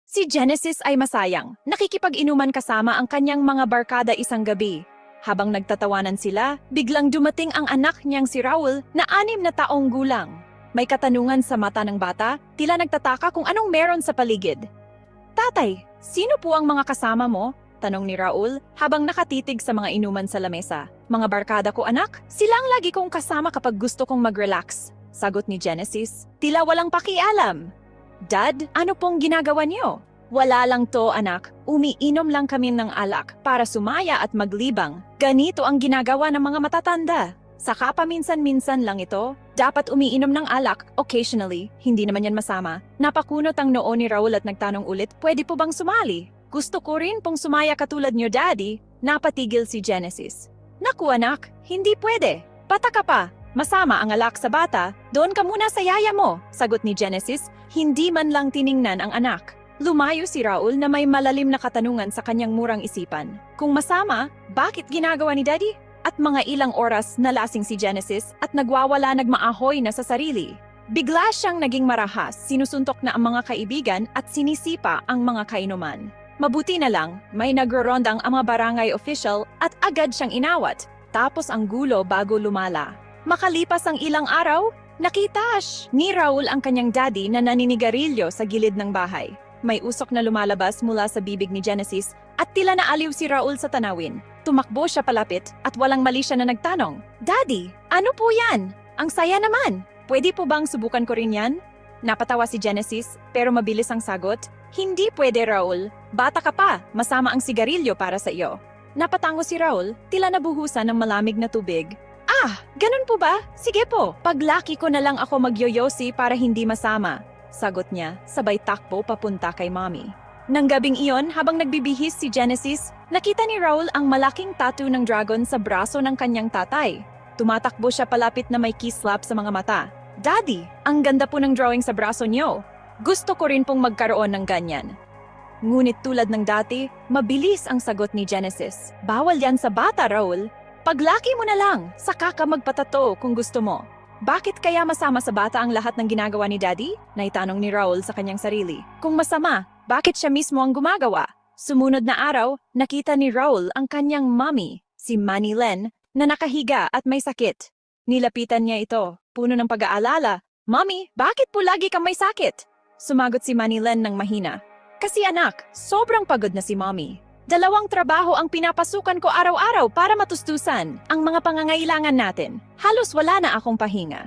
Si Genesis ay masayang, nakikipag-inuman kasama ang kanyang mga barkada isang gabi. Habang nagtatawanan sila, biglang dumating ang anak niyang si Raul na 6 na taong gulang. May katanungan sa mata ng bata, tila nagtataka kung anong meron sa paligid. "Tatay, sino po ang mga kasama mo?" tanong ni Raul habang nakatitig sa mga inuman sa lamesa. "Mga barkada ko, anak. Sila ang lagi kong kasama kapag gusto kong mag-relax," sagot ni Genesis, tila walang pakialam. "Dad, ano pong ginagawa niyo?" "Wala lang to, anak. Umiinom lang kami ng alak para sumaya at maglibang. Ganito ang ginagawa ng mga matatanda. Saka paminsan-minsan lang ito. Dapat umiinom ng alak occasionally. Hindi naman yan masama." Napakunot ang noo ni Raul at nagtanong ulit, "Pwede po bang sumali?" "Gusto ko rin pong sumaya katulad niyo, Daddy." Napatigil si Genesis. "Naku anak, hindi pwede. Bata ka pa. Masama ang alak sa bata. Doon ka muna sa yaya mo," sagot ni Genesis, hindi man lang tiningnan ang anak. Lumayo si Raul na may malalim na katanungan sa kanyang murang isipan. Kung masama, bakit ginagawa ni Daddy? At mga ilang oras nalasing si Genesis at nagmaahoy na sa sarili. Bigla siyang naging marahas, sinusuntok na ang mga kaibigan at sinisipa ang mga kainuman. Mabuti na lang, may nagro-rondang ang mga barangay official at agad siyang inawat. Tapos ang gulo bago lumala. Makalipas ang ilang araw, nakita ni Raul ang kanyang daddy na naninigarilyo sa gilid ng bahay. May usok na lumalabas mula sa bibig ni Genesis at tila naaliw si Raul sa tanawin. Tumakbo siya palapit at walang mali siya na nagtanong, "Daddy, ano po yan? Ang saya naman. Pwede po bang subukan ko rin yan?" Napatawa si Genesis pero mabilis ang sagot, "Hindi pwede, Raul. Bata ka pa, masama ang sigarilyo para sa iyo." Napatango si Raul, tila nabuhusan ng malamig na tubig. "Ah, ganun po ba? Sige po, paglaki ko na lang ako magyoyosi para hindi masama," sagot niya, sabay takbo papunta kay mommy. Nang gabing iyon, habang nagbibihis si Genesis, nakita ni Raul ang malaking tattoo ng dragon sa braso ng kanyang tatay. Tumatakbo siya palapit na may kiss slap sa mga mata. "Daddy, ang ganda po ng drawing sa braso niyo. Gusto ko rin pong magkaroon ng ganyan." Ngunit tulad ng dati, mabilis ang sagot ni Genesis. "Bawal yan sa bata, Raul. Paglaki mo na lang, saka ka magpatato kung gusto mo." "Bakit kaya masama sa bata ang lahat ng ginagawa ni Daddy?" naitanong ni Raul sa kanyang sarili. Kung masama, bakit siya mismo ang gumagawa? Sumunod na araw, nakita ni Raul ang kanyang mommy, si Manny Len, na nakahiga at may sakit. Nilapitan niya ito, puno ng pag-aalala. "Mommy, bakit po lagi kang may sakit?" Sumagot si Manny Len ng mahina. "Kasi anak, sobrang pagod na si mommy. 2 trabaho ang pinapasukan ko araw-araw para matustusan ang mga pangangailangan natin. Halos wala na akong pahinga."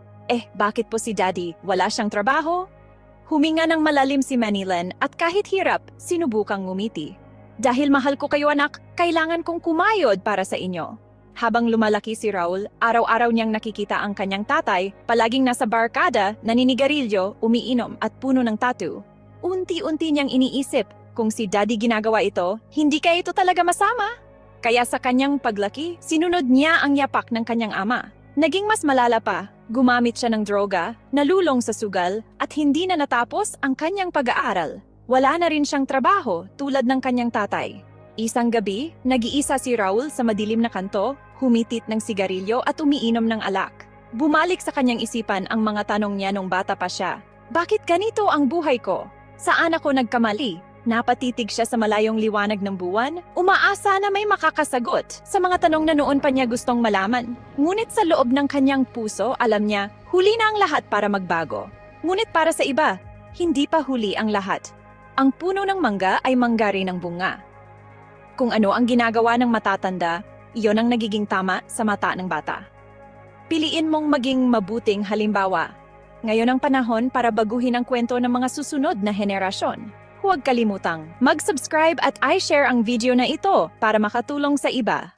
Bakit po si Daddy wala siyang trabaho?" Huminga ng malalim si Manilan at kahit hirap, sinubukang ngumiti. "Dahil mahal ko kayo anak, kailangan kong kumayod para sa inyo." Habang lumalaki si Raul, araw-araw niyang nakikita ang kanyang tatay, palaging nasa barkada, naninigarilyo, umiinom at puno ng tattoo. Unti-unti niyang iniisip, kung si Daddy ginagawa ito, hindi kaya ito talaga masama? Kaya sa kanyang paglaki, sinunod niya ang yapak ng kanyang ama. Naging mas malala pa, gumamit siya ng droga, nalulong sa sugal, at hindi na natapos ang kanyang pag-aaral. Wala na rin siyang trabaho tulad ng kanyang tatay. Isang gabi, nag-iisa si Raul sa madilim na kanto, humitit ng sigarilyo at umiinom ng alak. Bumalik sa kanyang isipan ang mga tanong niya nung bata pa siya. "Bakit ganito ang buhay ko? Saan ako nagkamali?" Napatitig siya sa malayong liwanag ng buwan, umaasa na may makakasagot sa mga tanong na noon pa niya gustong malaman. Ngunit sa loob ng kanyang puso, alam niya, huli na ang lahat para magbago. Ngunit para sa iba, hindi pa huli ang lahat. Ang puno ng mangga ay mangga rin ng bunga. Kung ano ang ginagawa ng matatanda, iyon ang nagiging tama sa mata ng bata. Piliin mong maging mabuting halimbawa. Ngayon ang panahon para baguhin ang kwento ng mga susunod na henerasyon. Huwag kalimutang mag-subscribe at i-share ang video na ito para makatulong sa iba.